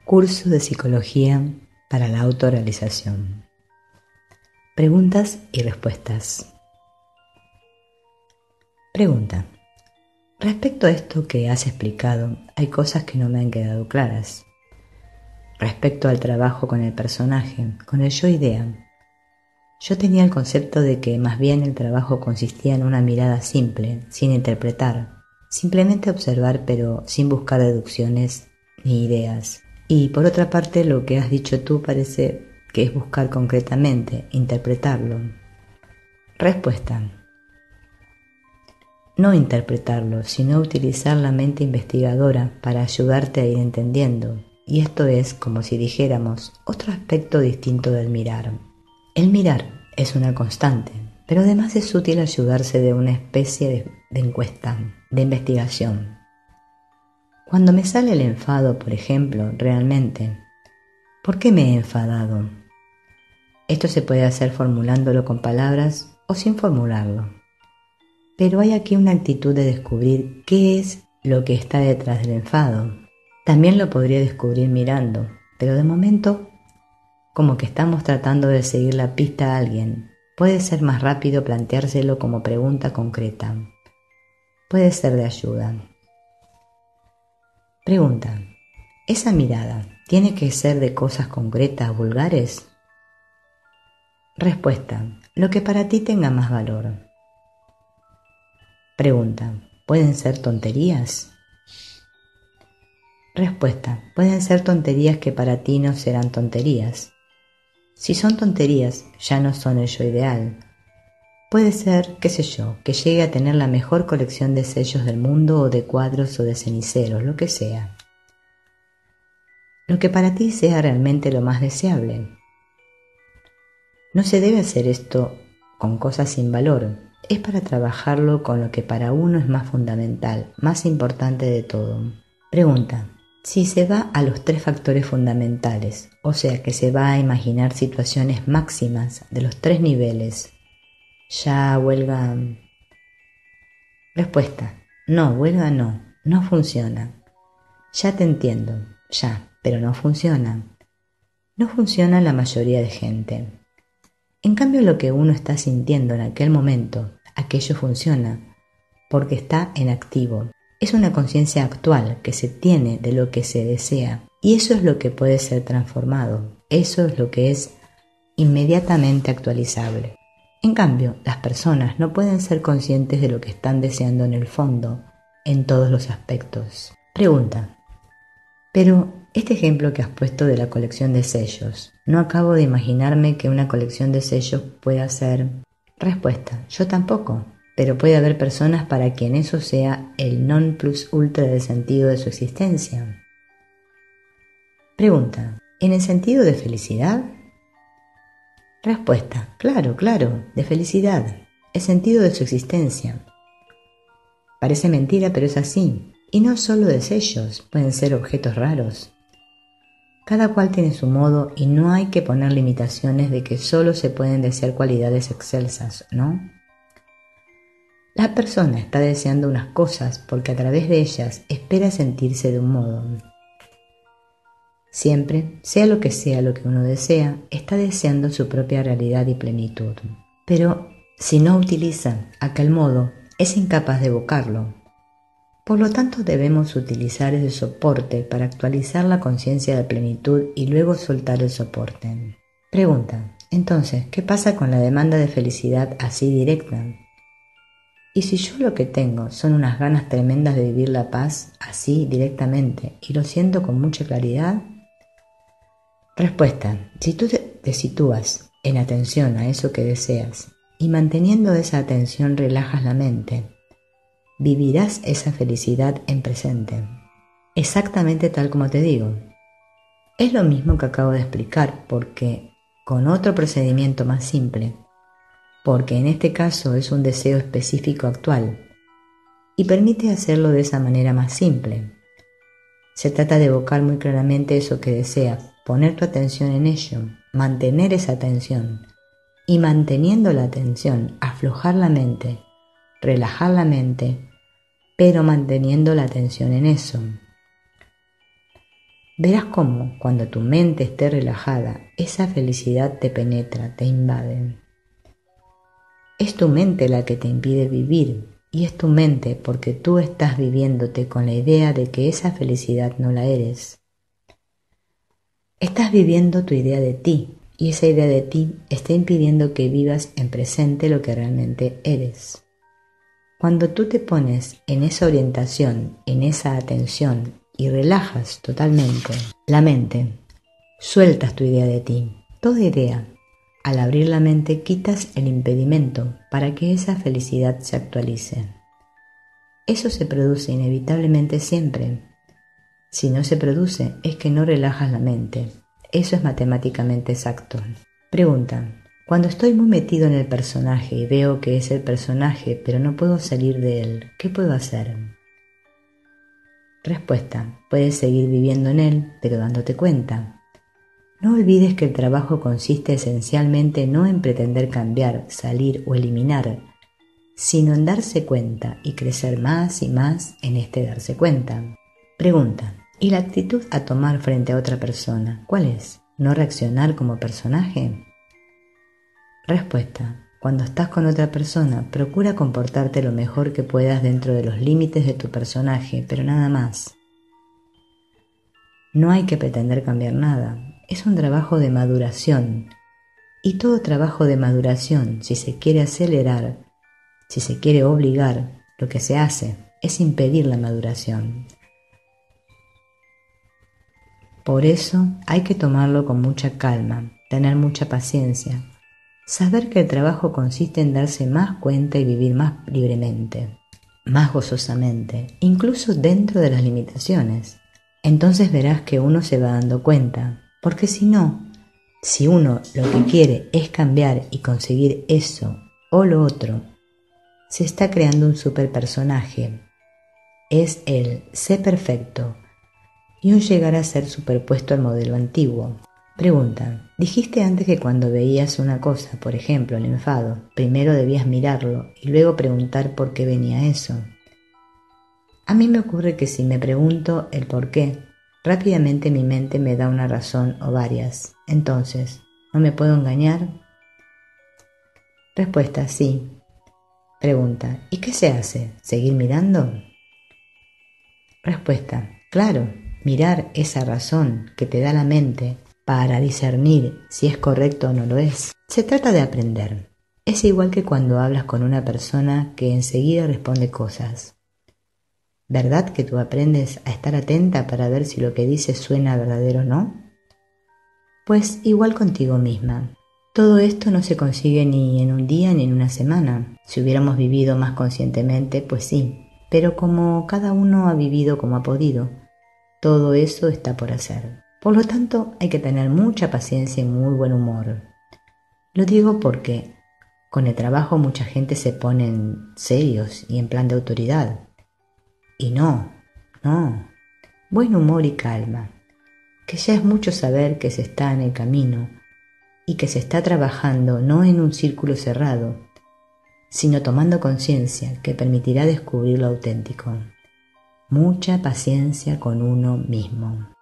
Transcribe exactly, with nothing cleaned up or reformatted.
Curso de Psicología para la Autorrealización. Preguntas y respuestas. Pregunta. Respecto a esto que has explicado, hay cosas que no me han quedado claras. Respecto al trabajo con el personaje, con el yo-idea, yo tenía el concepto de que más bien el trabajo consistía en una mirada simple, sin interpretar, simplemente observar pero sin buscar deducciones ni ideas. Y por otra parte, lo que has dicho tú parece que es buscar concretamente, interpretarlo. Respuesta. No interpretarlo, sino utilizar la mente investigadora para ayudarte a ir entendiendo. Y esto es, como si dijéramos, otro aspecto distinto del mirar. El mirar es una constante, pero además es útil ayudarse de una especie de, de encuesta, de investigación. Cuando me sale el enfado, por ejemplo, realmente, ¿por qué me he enfadado? Esto se puede hacer formulándolo con palabras o sin formularlo. Pero hay aquí una actitud de descubrir qué es lo que está detrás del enfado. También lo podría descubrir mirando, pero de momento, como que estamos tratando de seguir la pista a alguien, puede ser más rápido planteárselo como pregunta concreta. Puede ser de ayuda. Pregunta. ¿Esa mirada tiene que ser de cosas concretas, vulgares? Respuesta. Lo que para ti tenga más valor. Pregunta. ¿Pueden ser tonterías? Respuesta. Pueden ser tonterías que para ti no serán tonterías. Si son tonterías, ya no son el yo ideal. Puede ser, qué sé yo, que llegue a tener la mejor colección de sellos del mundo o de cuadros o de ceniceros, lo que sea. Lo que para ti sea realmente lo más deseable. No se debe hacer esto con cosas sin valor. Es para trabajarlo con lo que para uno es más fundamental, más importante de todo. Pregunta. Si se va a los tres factores fundamentales, o sea que se va a imaginar situaciones máximas de los tres niveles, ¿ya huelga? Respuesta. No, huelga no, no funciona. Ya te entiendo, ya, pero no funciona. No funciona la mayoría de gente. En cambio, lo que uno está sintiendo en aquel momento, aquello funciona, porque está en activo. Es una conciencia actual que se tiene de lo que se desea, y eso es lo que puede ser transformado. Eso es lo que es inmediatamente actualizable. En cambio, las personas no pueden ser conscientes de lo que están deseando en el fondo, en todos los aspectos. Pregunta. Pero, este ejemplo que has puesto de la colección de sellos, no acabo de imaginarme que una colección de sellos pueda ser... Respuesta. Yo tampoco, pero puede haber personas para quien eso sea el non plus ultra del sentido de su existencia. Pregunta. ¿En el sentido de felicidad? Respuesta. Claro, claro, de felicidad, el sentido de su existencia. Parece mentira, pero es así. Y no solo de sellos, pueden ser objetos raros. Cada cual tiene su modo y no hay que poner limitaciones de que solo se pueden desear cualidades excelsas, ¿no? La persona está deseando unas cosas porque a través de ellas espera sentirse de un modo. Siempre, sea lo que sea lo que uno desea, está deseando su propia realidad y plenitud. Pero si no utiliza aquel modo, es incapaz de evocarlo. Por lo tanto, debemos utilizar ese soporte para actualizar la conciencia de plenitud y luego soltar el soporte. Pregunta. Entonces, ¿qué pasa con la demanda de felicidad así directa? ¿Y si yo lo que tengo son unas ganas tremendas de vivir la paz así directamente y lo siento con mucha claridad? Respuesta. Si tú te, te sitúas en atención a eso que deseas y manteniendo esa atención relajas la mente, vivirás esa felicidad en presente, exactamente tal como te digo. Es lo mismo que acabo de explicar, porque con otro procedimiento más simple, porque en este caso es un deseo específico actual, y permite hacerlo de esa manera más simple. Se trata de evocar muy claramente eso que deseas, poner tu atención en ello, mantener esa atención, y manteniendo la atención, aflojar la mente, relajar la mente, pero manteniendo la atención en eso. Verás cómo, cuando tu mente esté relajada, esa felicidad te penetra, te invade. Es tu mente la que te impide vivir, y es tu mente porque tú estás viviéndote con la idea de que esa felicidad no la eres. Estás viviendo tu idea de ti, y esa idea de ti está impidiendo que vivas en presente lo que realmente eres. Cuando tú te pones en esa orientación, en esa atención, y relajas totalmente la mente, sueltas tu idea de ti, toda idea. Al abrir la mente quitas el impedimento para que esa felicidad se actualice. Eso se produce inevitablemente siempre. Si no se produce es que no relajas la mente. Eso es matemáticamente exacto. Pregunta: cuando estoy muy metido en el personaje y veo que es el personaje pero no puedo salir de él, ¿qué puedo hacer? Respuesta: puedes seguir viviendo en él pero dándote cuenta. No olvides que el trabajo consiste esencialmente no en pretender cambiar, salir o eliminar, sino en darse cuenta y crecer más y más en este darse cuenta. Pregunta: ¿y la actitud a tomar frente a otra persona, cuál es? ¿No reaccionar como personaje? Respuesta: cuando estás con otra persona, procura comportarte lo mejor que puedas dentro de los límites de tu personaje, pero nada más. No hay que pretender cambiar nada. Es un trabajo de maduración, y todo trabajo de maduración, si se quiere acelerar, si se quiere obligar, lo que se hace es impedir la maduración. Por eso hay que tomarlo con mucha calma, tener mucha paciencia, saber que el trabajo consiste en darse más cuenta y vivir más libremente, más gozosamente, incluso dentro de las limitaciones. Entonces verás que uno se va dando cuenta, porque si no, si uno lo que quiere es cambiar y conseguir eso o lo otro, se está creando un superpersonaje. Es el sé perfecto y un llegar a ser superpuesto al modelo antiguo. Pregunta: dijiste antes que cuando veías una cosa, por ejemplo el enfado, primero debías mirarlo y luego preguntar por qué venía eso. A mí me ocurre que si me pregunto el por qué, rápidamente mi mente me da una razón o varias. Entonces, ¿no me puedo engañar? Respuesta: sí. Pregunta: ¿y qué se hace? ¿Seguir mirando? Respuesta: claro, mirar esa razón que te da la mente para discernir si es correcto o no lo es. Se trata de aprender. Es igual que cuando hablas con una persona que enseguida responde cosas. ¿Verdad que tú aprendes a estar atenta para ver si lo que dices suena verdadero o no? Pues igual contigo misma. Todo esto no se consigue ni en un día ni en una semana. Si hubiéramos vivido más conscientemente, pues sí. Pero como cada uno ha vivido como ha podido, todo eso está por hacer. Por lo tanto, hay que tener mucha paciencia y muy buen humor. Lo digo porque con el trabajo mucha gente se pone serios y en plan de autoridad. Y no, no, buen humor y calma, que ya es mucho saber que se está en el camino y que se está trabajando no en un círculo cerrado, sino tomando conciencia que permitirá descubrir lo auténtico. Mucha paciencia con uno mismo.